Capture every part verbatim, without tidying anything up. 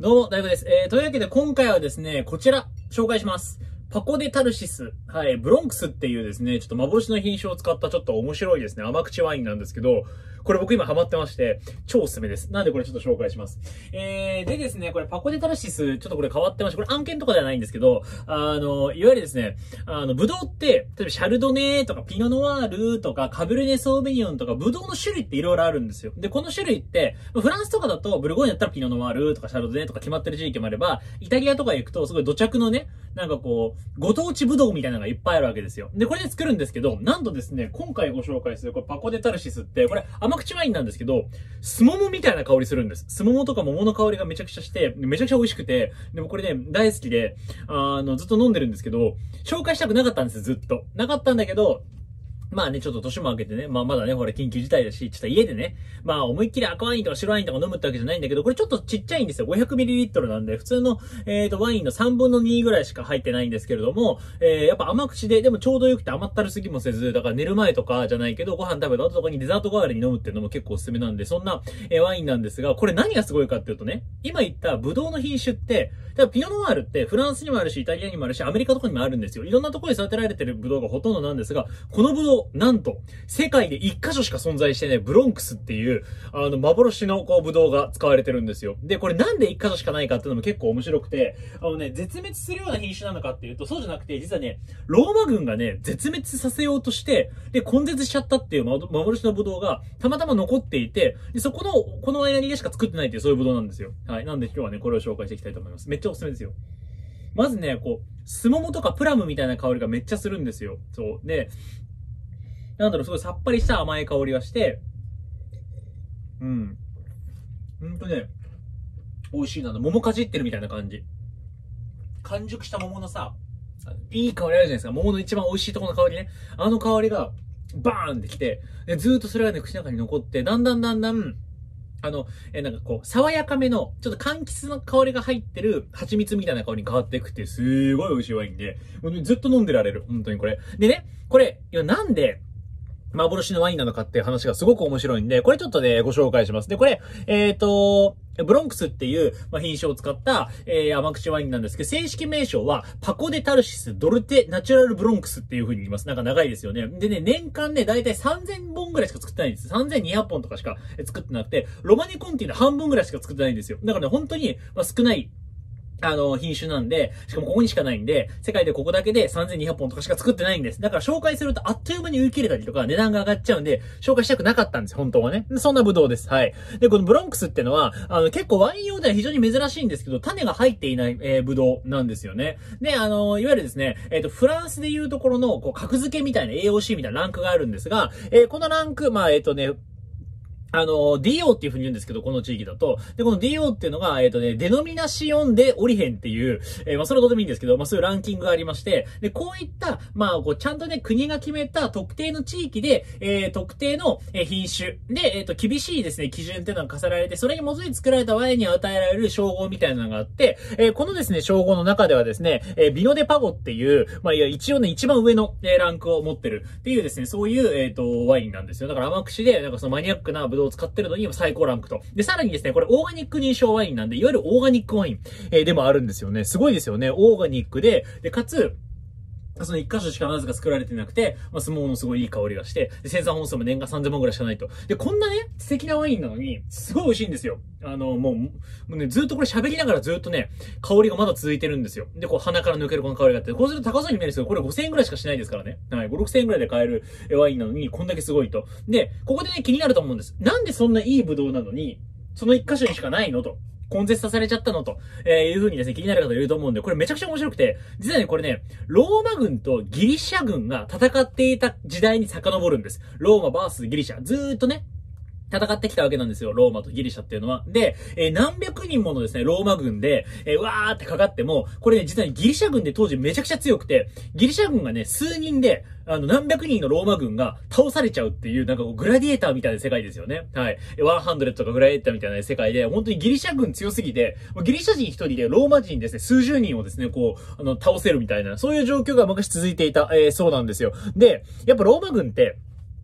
どうも、大悟です。えー、というわけで今回はですね、こちら、紹介します。パコデタルシス。はい、ブロンクスっていうですね、ちょっと幻の品種を使ったちょっと面白いですね、甘口ワインなんですけど、これ僕今ハマってまして、超おすすめです。なんでこれちょっと紹介します。えー、でですね、これパコデタルシス、ちょっとこれ変わってまして、これ案件とかではないんですけど、あの、いわゆるですね、あの、ブドウって、例えばシャルドネとかピノノワールとかカブルネソーベニオンとか、ブドウの種類っていろいろあるんですよ。で、この種類って、フランスとかだと、ブルゴーニュだったらピノノワールとかシャルドネとか決まってる地域もあれば、イタリアとか行くと、すごい土着のね、なんかこう、ご当地ブドウみたいなのがいっぱいあるわけですよ。で、これで作るんですけど、なんとですね、今回ご紹介するこれパコデタルシスって、これ甘口ワインなんですけど、スモモみたいな香りするんです。スモモとか桃の香りがめちゃくちゃして、めちゃくちゃ美味しくて、でもこれね、大好きで、あの、ずっと飲んでるんですけど、紹介したくなかったんですよ、ずっと。なかったんだけど、まあね、ちょっと年も明けてね、まあまだね、ほら緊急事態だし、ちょっと家でね、まあ思いっきり赤ワインとか白ワインとか飲むってわけじゃないんだけど、これちょっとちっちゃいんですよ。ごひゃくミリリットル なんで、普通の、えっと、ワインのさんぶんのにぐらいしか入ってないんですけれども、えー、やっぱ甘口で、でもちょうどよくて甘ったるすぎもせず、だから寝る前とかじゃないけど、ご飯食べた後とかにデザート代わりに飲むっていうのも結構おすすめなんで、そんな、えー、ワインなんですが、これ何がすごいかっていうとね、今言ったブドウの品種って、だからピノノワールってフランスにもあるし、イタリアにもあるし、アメリカとかにもあるんですよ。いろんなところで育てられてるブドウがほとんどなんですが、このブドウ、なんと、世界で一箇所しか存在してね、ブロンクスっていう、あの、幻のこう、ブドウが使われてるんですよ。で、これなんで一箇所しかないかっていうのも結構面白くて、あのね、絶滅するような品種なのかっていうと、そうじゃなくて、実はね、ローマ軍がね、絶滅させようとして、で、根絶しちゃったっていう幻のブドウが、たまたま残っていて、で、そこの、この間にでしか作ってないっていう、そういうブドウなんですよ。はい。なんで今日はね、これを紹介していきたいと思います。めっちゃおすすめですよ。まずね、こう、スモモとかプラムみたいな香りがめっちゃするんですよ。そう。で、なんだろう、すごいさっぱりした甘い香りがして、うん。ほんとね、美味しいな。桃かじってるみたいな感じ。完熟した桃のさ、いい香りあるじゃないですか。桃の一番美味しいところの香りね。あの香りが、バーンってきて、でずーっとそれがね、口の中に残って、だんだんだんだん、あの、え、なんかこう、爽やかめの、ちょっと柑橘の香りが入ってる蜂蜜みたいな香りに変わっていくっていう、すごい美味しいワインで、ずっと飲んでられる。本当にこれ。でね、これ、いやなんで、幻のワインなのかっていう話がすごく面白いんで、これちょっとね、ご紹介します。で、これ、えっと、ブロンクスっていう、まあ、品種を使った、えー、甘口ワインなんですけど、正式名称は、パコデタルシスドルテナチュラルブロンクスっていう風に言います。なんか長いですよね。でね、年間ね、だいたいさんぜんぼんぐらいしか作ってないんです。さんぜんにひゃっぽんとかしか作ってなくて、ロマネコンティの半分ぐらいしか作ってないんですよ。だからね、本当に、まあ、少ない、あの、品種なんで、しかもここにしかないんで、世界でここだけでさんぜんにひゃっぽんとかしか作ってないんです。だから紹介するとあっという間に売り切れたりとか値段が上がっちゃうんで、紹介したくなかったんです、本当はね。そんなブドウです。はい。で、このブロンクスってのは、あの、結構ワイン用では非常に珍しいんですけど、種が入っていない、えー、ブドウなんですよね。で、あの、いわゆるですね、えっと、フランスでいうところの、こう、格付けみたいな エーオーシー みたいなランクがあるんですが、えー、このランク、まあ、えっとね、あの、ディーオー っていう風に言うんですけど、この地域だと。で、この ディーオー っていうのが、えっとね、デノミナシオンでオリヘンっていう、えー、まあ、それはどうでもいいんですけど、まあ、そういうランキングがありまして、で、こういった、まあ、こう、ちゃんとね、国が決めた特定の地域で、えー、特定の、えー、品種で、えっと、厳しいですね、基準っていうのが課せられて、それに基づいて作られたワインに与えられる称号みたいなのがあって、えー、このですね、称号の中ではですね、えー、ビノデパゴっていう、まあ、いや、一応ね、一番上の、えー、ランクを持ってるっていうですね、そういう、えっと、ワインなんですよ。だから甘口で、なんかそのマニアックなブドウを使ってるのに、最高ランクと。で、さらにですね、これオーガニック認証ワインなんで、いわゆるオーガニックワイン、えー、でもあるんですよね。すごいですよね。オーガニックで、で、かつ、その一箇所しかなぜか作られてなくて、まあ、相撲のすごいいい香りがして、で、生産本数も年間さんぜんぼんぐらいしかないと。で、こんなね、素敵なワインなのに、すごい美味しいんですよ。あの、もう、もうね、ずっとこれ喋りながらずっとね、香りがまだ続いてるんですよ。で、こう鼻から抜けるこの香りがあって、こうすると高そうに見えるんですけど、これごせんえんぐらいしかしないですからね。はい、ご、ろくせんえんぐらいで買えるワインなのに、こんだけすごいと。で、ここでね、気になると思うんです。なんでそんないいブドウなのに、その一箇所にしかないのと。根絶させれちゃったのと、えー、いう風にですね、気になる方いると思うんで、これめちゃくちゃ面白くて、実はね、これね、ローマ軍とギリシャ軍が戦っていた時代に遡るんです。ローマバースギリシャ。ずーっとね、戦ってきたわけなんですよ。ローマとギリシャっていうのは。で、えー、何百人ものですね、ローマ軍で、えー、わーってかかっても、これね、実はギリシャ軍で当時めちゃくちゃ強くて、ギリシャ軍がね、数人で、あの、何百人のローマ軍が倒されちゃうっていう、なんかこう、グラディエーターみたいな世界ですよね。はい。ひゃくとかグラディエーターみたいな世界で、本当にギリシャ軍強すぎて、ギリシャ人一人でローマ人ですね、数十人をですね、こう、あの、倒せるみたいな、そういう状況が昔続いていた、えー、そうなんですよ。で、やっぱローマ軍って、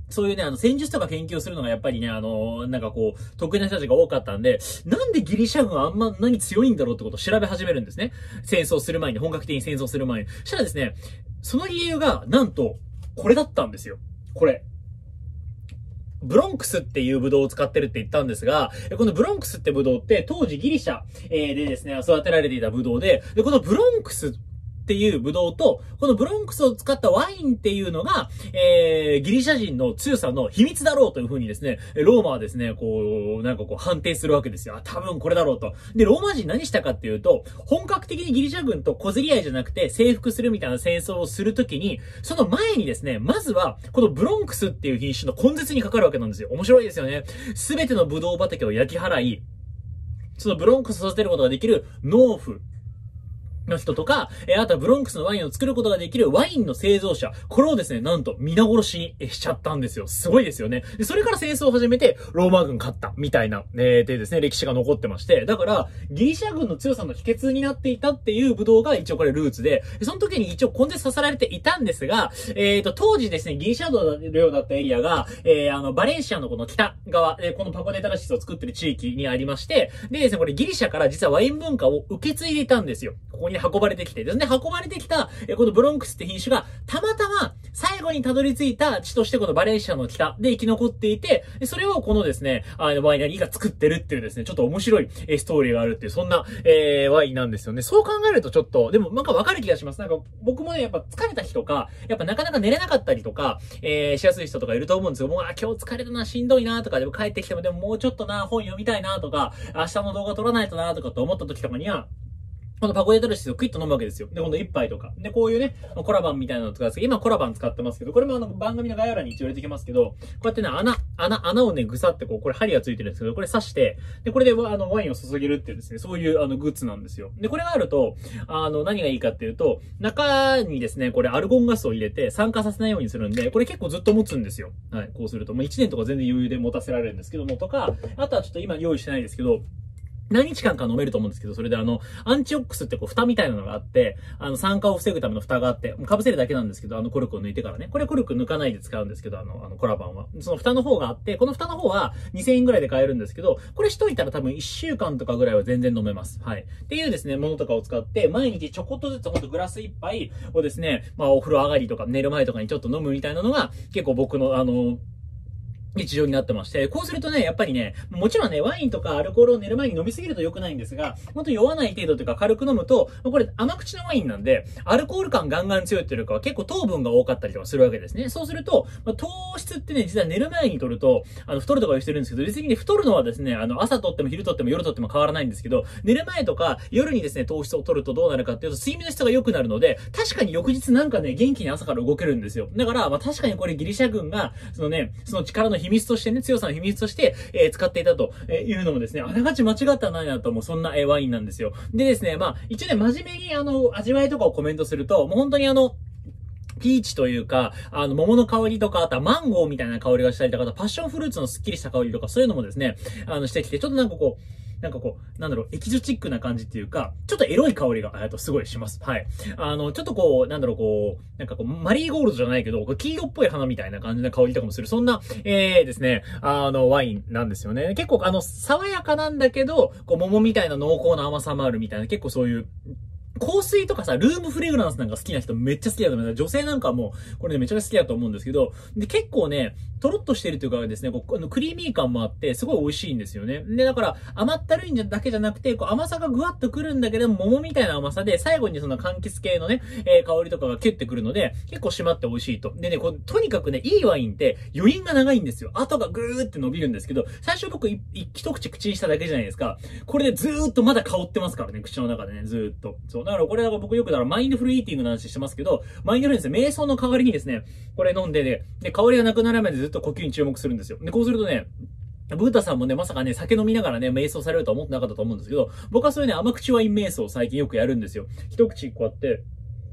そういうね、あの、戦術とか研究するのがやっぱりね、あの、なんかこう、得意な人たちが多かったんで、なんでギリシャ軍あんま何強いんだろうってことを調べ始めるんですね。戦争する前に、本格的に戦争する前に。そしたらですね、その理由が、なんと、これだったんですよ。これ。ブロンクスっていうブドウを使ってるって言ったんですが、このブロンクスってブドウって当時ギリシャでですね、育てられていたブドウで、で、このブロンクスっていうブドウと、このブロンクスを使ったワインっていうのが、えー、ギリシャ人の強さの秘密だろうというふうにですね、ローマはですね、こう、なんかこう判定するわけですよ。あ、多分これだろうと。で、ローマ人何したかっていうと、本格的にギリシャ軍と小競り合いじゃなくて征服するみたいな戦争をするときに、その前にですね、まずは、このブロンクスっていう品種の根絶にかかるわけなんですよ。面白いですよね。すべてのブドウ畑を焼き払い、そのブロンクスを育てることができる農夫、の人とか、えー、あとはブロンクスのワインを作ることができるワインの製造者。これをですね、なんと皆殺しにしちゃったんですよ。すごいですよね。で、それから戦争を始めて、ローマ軍勝った、みたいな、えー、でですね、歴史が残ってまして。だから、ギリシャ軍の強さの秘訣になっていたっていうブドウが一応これルーツで、その時に一応根絶させられていたんですが、えーと、当時ですね、ギリシャ領だったエリアが、えー、あの、バレンシアのこの北側、えー、このパコデタラシスを作ってる地域にありまして、でですね、これギリシャから実はワイン文化を受け継いでいたんですよ。ここに運ばれてきて。で、運ばれてきた、えこのブロンクスって品種が、たまたま、最後にたどり着いた地としてこのバレンシアの北で生き残っていて、それをこのですね、あの、ワイナリーが作ってるっていうですね、ちょっと面白い、えストーリーがあるっていう、そんな、えー、ワインなんですよね。そう考えるとちょっと、でもなんかわかる気がします。なんか、僕もね、やっぱ疲れた日とか、やっぱなかなか寝れなかったりとか、えー、しやすい人とかいると思うんですよ。もう、あ、今日疲れたな、しんどいなとか、でも帰ってきても、でももうちょっとな、本読みたいなとか、明日の動画撮らないとなとかと思った時とかには、このパコデタルシスをクイッと飲むわけですよ。で、今度一杯とか。で、こういうね、コラバンみたいなの使うんですけど、今コラバン使ってますけど、これもあの番組の概要欄に一応入れてきますけど、こうやってね、穴、穴、穴をね、ぐさってこう、これ針がついてるんですけど、これ刺して、で、これであの、ワインを注げるっていうですね、そういうあの、グッズなんですよ。で、これがあると、あの、何がいいかっていうと、中にですね、これアルゴンガスを入れて酸化させないようにするんで、これ結構ずっと持つんですよ。はい、こうすると。もういちねんとか全然余裕で持たせられるんですけども、とか、あとはちょっと今用意してないですけど、何日間か飲めると思うんですけど、それであの、アンチオックスってこう、蓋みたいなのがあって、あの、酸化を防ぐための蓋があって、被せるだけなんですけど、あの、コルクを抜いてからね。これコルク抜かないで使うんですけど、あの、あの、コラバンは。その蓋の方があって、この蓋の方はにせんえんぐらいで買えるんですけど、これしといたら多分いっしゅうかんとかぐらいは全然飲めます。はい。っていうですね、ものとかを使って、毎日ちょこっとずつほんとグラスいっぱいをですね、まあ、お風呂上がりとか寝る前とかにちょっと飲むみたいなのが、結構僕のあの、日常になってまして、こうするとね、やっぱりね、もちろんね、ワインとかアルコールを寝る前に飲みすぎると良くないんですが、ほんと酔わない程度というか軽く飲むと、これ甘口のワインなんで、アルコール感ガンガン強いっていうかは結構糖分が多かったりとかするわけですね。そうすると、まあ、糖質ってね、実は寝る前に摂ると、あの、太るとか言ってるんですけど、別にね、太るのはですね、あの、朝摂っても昼摂っても夜摂っても変わらないんですけど、寝る前とか夜にですね、糖質を摂るとどうなるかっていうと、睡眠の質が良くなるので、確かに翌日なんかね、元気に朝から動けるんですよ。だから、まあ確かにこれギリシャ軍が、そのね、その力の秘密としてね、強さの秘密として、えー、使っていたというのもですね、あながち間違ってはないなと思う、そんな、えー、ワインなんですよ。でですね、まあ、一応ね、真面目にあの、味わいとかをコメントすると、もう本当にあの、ピーチというか、あの、桃の香りとか、あとはマンゴーみたいな香りがしたりとか、あとパッションフルーツのスッキリした香りとか、そういうのもですね、あの、してきて、ちょっとなんかこう、なんかこう、なんだろう、エキゾチックな感じっていうか、ちょっとエロい香りが、えっと、すごいします。はい。あの、ちょっとこう、なんだろう、こう、なんかこう、マリーゴールドじゃないけど、黄色っぽい花みたいな感じの香りとかもする、そんな、えーですね、あの、ワインなんですよね。結構、あの、爽やかなんだけど、こう、桃みたいな濃厚な甘さもあるみたいな、結構そういう、香水とかさ、ルームフレグランスなんか好きな人めっちゃ好きだと思います。女性なんかも、これね、めちゃくちゃ好きだと思うんですけど、で、結構ね、とろっとしてるというかですね、こう、あのクリーミー感もあって、すごい美味しいんですよね。で、だから、甘ったるいんだけじゃなくて、こう、甘さがぐわっとくるんだけど、桃みたいな甘さで、最後にその柑橘系のね、えー、香りとかがキュッてくるので、結構締まって美味しいと。でね、こう、とにかくね、いいワインって余韻が長いんですよ。後がぐーって伸びるんですけど、最初僕、一口口にしただけじゃないですか。これでずーっとまだ香ってますからね、口の中でね、ずーっと。そう。だからこれだから僕よくだからマインドフルイーティングの話してますけど、マインドフルですね、瞑想の代わりにですね、これ飲んでね、で、香りがなくなるまでずっと呼吸に注目するんですよ。で、こうするとね、ブータさんもね、まさかね、酒飲みながらね、瞑想されるとは思ってなかったと思うんですけど、僕はそういうね、甘口ワイン瞑想を最近よくやるんですよ。一口こうやって、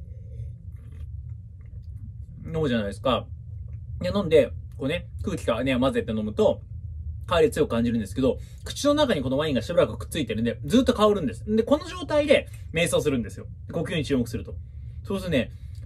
飲むじゃないですか。で、飲んで、こうね、空気からね、混ぜて飲むと、香り強く感じるんですけど、口の中にこのワインがしばらくくっついてるんで、ずっと香るんです。で、この状態で瞑想するんですよ。呼吸に注目すると。そうするとね、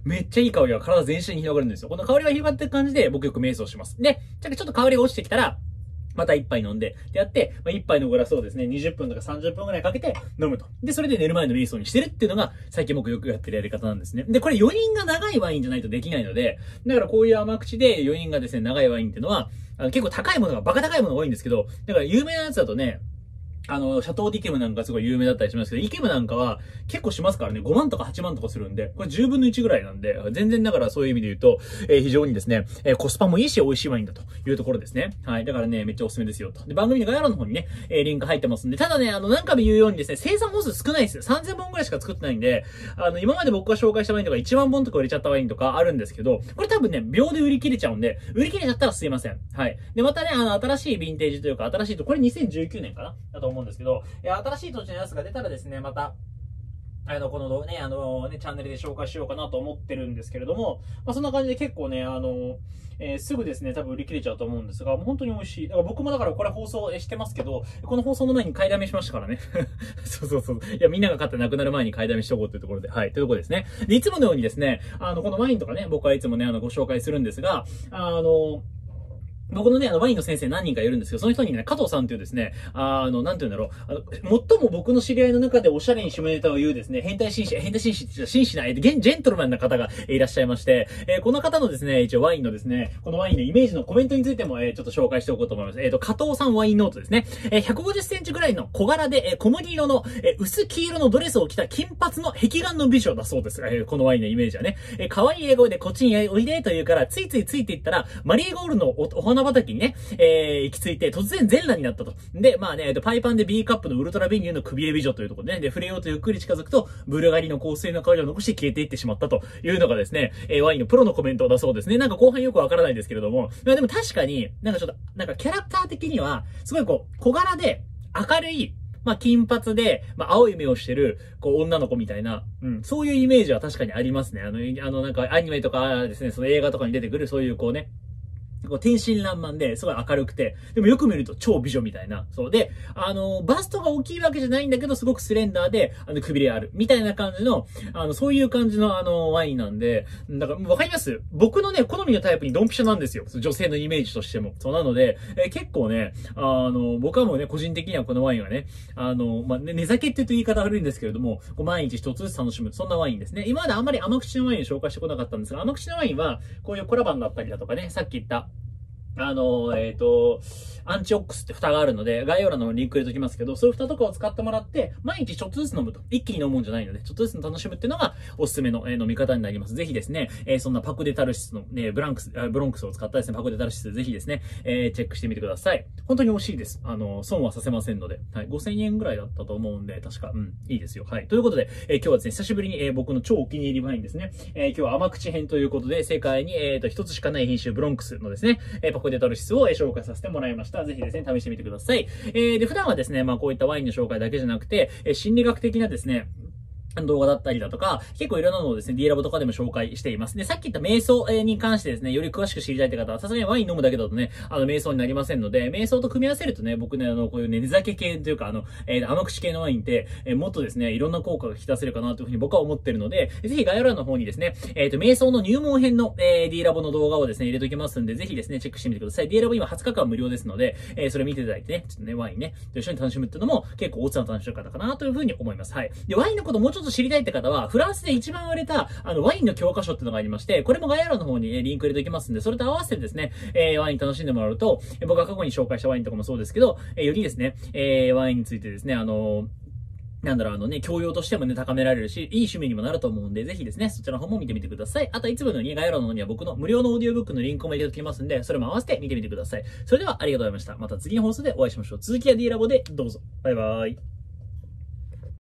めっちゃいい香りが体全身に広がるんですよ。この香りが広がってる感じで、僕よく瞑想します。で、ちょっと香りが落ちてきたら、また一杯飲んで、でやって、まあ、一杯のグラスをですね、にじゅっぷんとかさんじゅっぷんくらいかけて飲むと。で、それで寝る前の瞑想にしてるっていうのが、最近僕よくやってるやり方なんですね。で、これ余韻が長いワインじゃないとできないので、だからこういう甘口で余韻がですね、長いワインっていうのは、あの結構高いものが、バカ高いものが多いんですけど、だから有名なやつだとね、あの、シャトーディケムなんかすごい有名だったりしますけど、イケムなんかは結構しますからね、ごまんとかはちまんとかするんで、これじゅうぶんのいちぐらいなんで、全然だからそういう意味で言うと、えー、非常にですね、えー、コスパもいいし美味しいワインだというところですね。はい。だからね、めっちゃおすすめですよと。で、番組の概要欄の方にね、えー、リンク入ってますんで、ただね、あの、何回も言うようにですね、生産本数少ないですよ。さんぜんぼんぐらいしか作ってないんで、あの、今まで僕が紹介したワインとかいちまんぼんとか売れちゃったワインとかあるんですけど、これ多分ね、秒で売り切れちゃうんで、売り切れちゃったらすいません。はい。で、またね、あの、新しいヴィンテージというか、新しいと、これにせんじゅうきゅうねんかなだと思うんですけど、新しい土地のやつが出たらですね、また、あの、このね、あのね、チャンネルで紹介しようかなと思ってるんですけれども、まあそんな感じで結構ね、あの、えー、すぐですね、多分売り切れちゃうと思うんですが、もう本当に美味しい。だから僕もだからこれ放送してますけど、この放送の前に買いだめしましたからね。そうそうそう。いや、みんなが買ってなくなる前に買いだめしとこうというところで、はい、というところですね。で、いつものようにですね、あの、このワインとかね、僕はいつもね、あの、ご紹介するんですが、あの、僕のね、あの、ワインの先生何人かいるんですけど、その人にね、加藤さんっていうですね、あの、なんて言うんだろう、あの、最も僕の知り合いの中でおしゃれに下ネタを言うですね、変態紳士、変態紳士って言ったら紳士な、えジェントルマンな方がいらっしゃいまして、えー、この方のですね、一応ワインのですね、このワインのイメージのコメントについても、えー、ちょっと紹介しておこうと思います。えっと、加藤さんワインノートですね。えー、ひゃくごじゅっセンチぐらいの小柄で、えー、小麦色の、えー、薄黄色のドレスを着た金髪の壁眼の美女だそうです。えー、このワインのイメージはね、えー、可愛い英語でこっちにおいでと言うから、ついついついていったら、マリーゴールドの お, お花畑にね、えー、行き着いて、突然全裸になったと。で、まあね、えっと、パイパンで B カップのウルトラビニューのくびれ美女というところでね、で、触れようとゆっくり近づくと、ブルガリの香水の香りを残して消えていってしまったというのがですね、えー、ワインのプロのコメントだそうですね。なんか後半よくわからないんですけれども、まあでも確かに、なんかちょっと、なんかキャラクター的には、すごいこう、小柄で、明るい、まあ、金髪で、まあ、青い目をしてる、こう、女の子みたいな、うん、そういうイメージは確かにありますね。あの、あの、なんか、アニメとかですね、その映画とかに出てくる、そういうこうね、こう天真爛漫で、すごい明るくて、でもよく見ると超美女みたいな。そうで、あの、バストが大きいわけじゃないんだけど、すごくスレンダーで、あの、くびれある。みたいな感じの、あの、そういう感じの、あの、ワインなんで、だから、わかります僕のね、好みのタイプにドンピシャなんですよ。女性のイメージとしても。そうなので、えー、結構ね、あの、僕はもうね、個人的にはこのワインはね、あの、まあ、ね、寝酒って言うと言い方悪いんですけれども、こう毎日一つずつ楽しむ。そんなワインですね。今まであんまり甘口のワインを紹介してこなかったんですが、甘口のワインは、こういうコラバンだったりだとかね、さっき言った、あの、えっと、アンチオックスって蓋があるので、概要欄のリンク入れときますけど、そういう蓋とかを使ってもらって、毎日ちょっとずつ飲むと。一気に飲むんじゃないので、ちょっとずつ楽しむっていうのがおすすめの、えー、飲み方になります。ぜひですね、えー、そんなパクデタルシスの、ね、ブランクス、ブロンクスを使ったですね、パクデタルシス、ぜひですね、えー、チェックしてみてください。本当に美味しいです。あの、損はさせませんので、はい。ごせんえんぐらいだったと思うんで、確か、うん、いいですよ。はい。ということで、えー、今日はですね、久しぶりに、えー、僕の超お気に入りワインですね、えー、今日は甘口編ということで、世界に、えっと、一つしかない品種、ブロンクスのですね、えー、パクデタルシスを、えー、紹介させてもらいました。ぜひですね、試してみてください。えー、で、普段はですね、まあこういったワインの紹介だけじゃなくて、えー、心理学的なですね、動画だったりだとか、結構いろんなのをですね、D ラボとかでも紹介しています。で、さっき言った瞑想に関してですね、より詳しく知りたいって方は、さすがにワイン飲むだけだとね、あの、瞑想になりませんので、瞑想と組み合わせるとね、僕ね、あの、こういうね、寝酒系というか、あの、えー、甘口系のワインって、えー、もっとですね、いろんな効果が引き出せるかなというふうに僕は思ってるので、ぜひ概要欄の方にですね、えっと、瞑想の入門編の、えー、D ラボの動画をですね、入れときますんで、ぜひですね、チェックしてみてください。D ラボ今はつかかん無料ですので、えー、それ見ていただいてね、ちょっとね、ワインね、と一緒に楽しむっていうのも、結構大津の楽しみ方かなというふうに思います。はい。で、ワインのこともうちょっと知りたいって方は、フランスで一番売れた、あの、ワインの教科書っていうのがありまして、これも概要欄の方に、えリンク入れておきますんで、それと合わせてですね、えー、ワイン楽しんでもらうと、え僕が過去に紹介したワインとかもそうですけど、えー、よりですね、えー、ワインについてですね、あのー、なんだろう、あのね、教養としてもね、高められるし、いい趣味にもなると思うんで、ぜひですね、そちらの方も見てみてください。あと、いつものように概要欄の方には僕の無料のオーディオブックのリンクも入れておきますんで、それも合わせて見てみてください。それでは、ありがとうございました。また次の放送でお会いしましょう。続きは D ラボでどうぞ。バイバーイ。